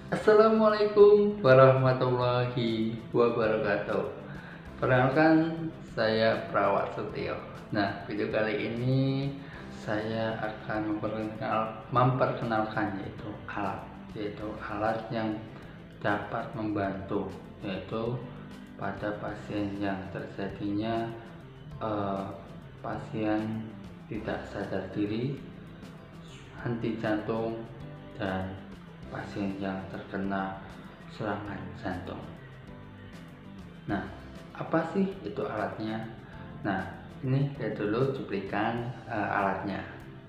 Assalamualaikum warahmatullahi wabarakatuh. Perkenalkan, saya Perawat Setio. Nah, video kali ini saya akan memperkenalkan yaitu alat yang dapat membantu, yaitu pada pasien yang terjadinya pasien tidak sadar diri, henti jantung, dan pasien yang terkena serangan jantung. Nah, apa sih itu alatnya? Nah, ini lihat dulu cuplikan alatnya.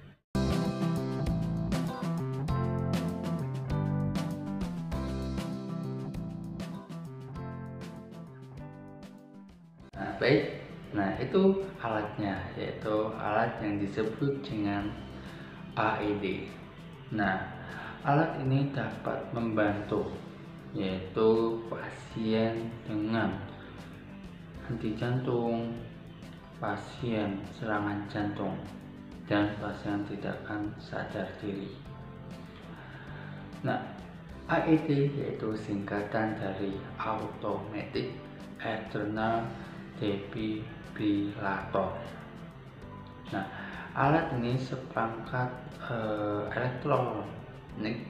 Nah, baik. Nah, itu alatnya, yaitu alat yang disebut dengan AED. Nah, alat ini dapat membantu, yaitu pasien dengan henti jantung, pasien serangan jantung, dan pasien tidak akan sadar diri. Nah, AED yaitu singkatan dari Automatic External Defibrillator. Nah, alat ini seperangkat elektronik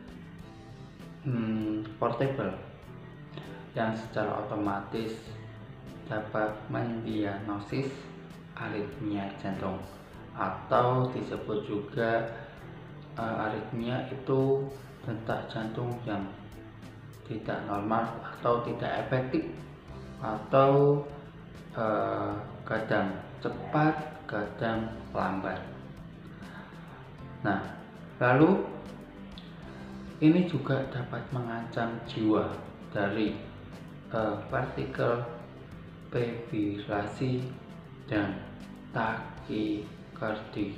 portable yang secara otomatis dapat mendiagnosis aritmia jantung, atau disebut juga aritmia itu detak jantung yang tidak normal atau tidak efektif, atau kadang cepat, kadang lambat. Nah, lalu ini juga dapat mengancam jiwa dari partikel fibrilasi dan takikardi,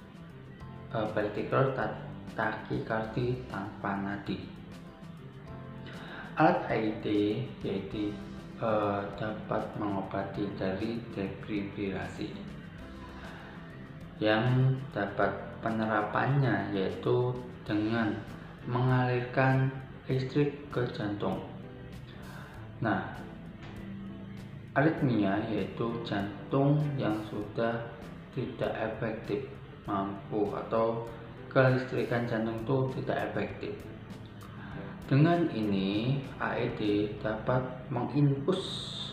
takikardi tanpa nadi. Alat AED yaitu dapat mengobati dari defibrilasi, yang dapat penerapannya yaitu dengan mengalirkan listrik ke jantung. Nah, aritmia yaitu jantung yang sudah tidak efektif mampu, atau kelistrikan jantung itu tidak efektif. Dengan ini AED dapat infus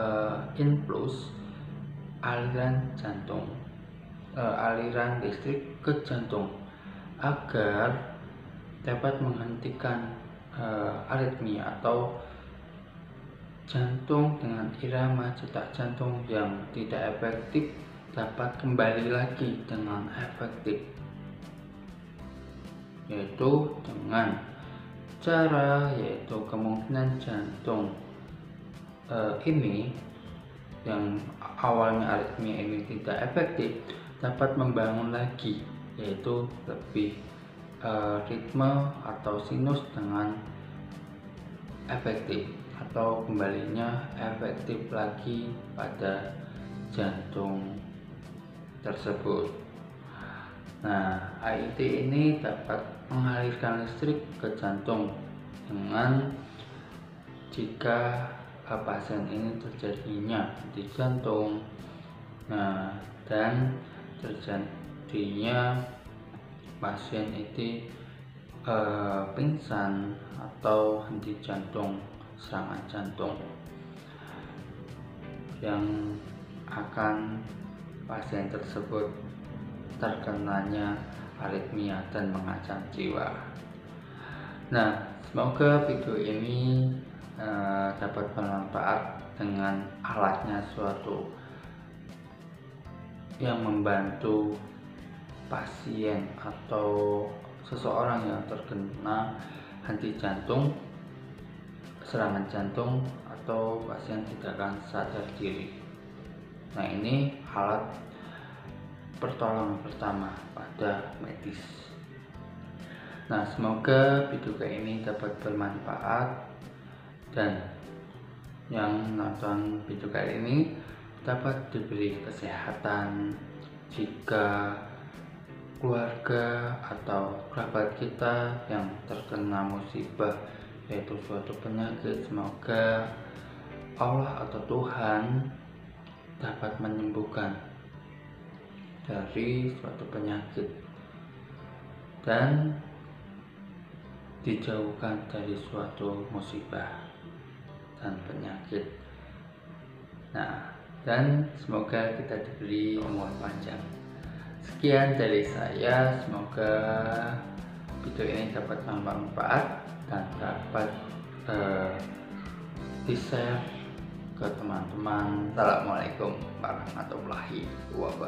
aliran listrik ke jantung agar dapat menghentikan aritmia atau jantung dengan irama detak jantung yang tidak efektif dapat kembali lagi dengan efektif, yaitu dengan cara kemungkinan jantung ini yang awalnya aritmia ini tidak efektif dapat membangun lagi, yaitu lebih ritme atau sinus dengan efektif, atau kembalinya efektif lagi pada jantung tersebut. Nah, AED ini dapat mengalirkan listrik ke jantung dengan jika pasien ini terjadinya di jantung, nah, dan terjadinya pasien itu pingsan atau henti jantung, serangan jantung, yang akan pasien tersebut terkenanya aritmia dan mengancam jiwa. Nah, semoga video ini dapat bermanfaat dengan alatnya suatu yang membantu pasien atau seseorang yang terkena henti jantung, serangan jantung, atau pasien tidak akan sadar diri. Nah, ini alat pertolongan pertama pada medis. Nah, semoga video kali ini dapat bermanfaat, dan yang nonton video kali ini dapat diberi kesehatan jika keluarga atau kerabat kita yang terkena musibah, yaitu suatu penyakit. Semoga Allah atau Tuhan dapat menyembuhkan dari suatu penyakit dan dijauhkan dari suatu musibah dan penyakit. Nah, dan semoga kita diberi umur panjang. Sekian dari saya, semoga video ini dapat bermanfaat dan dapat di-share ke teman-teman. Assalamualaikum warahmatullahi wabarakatuh.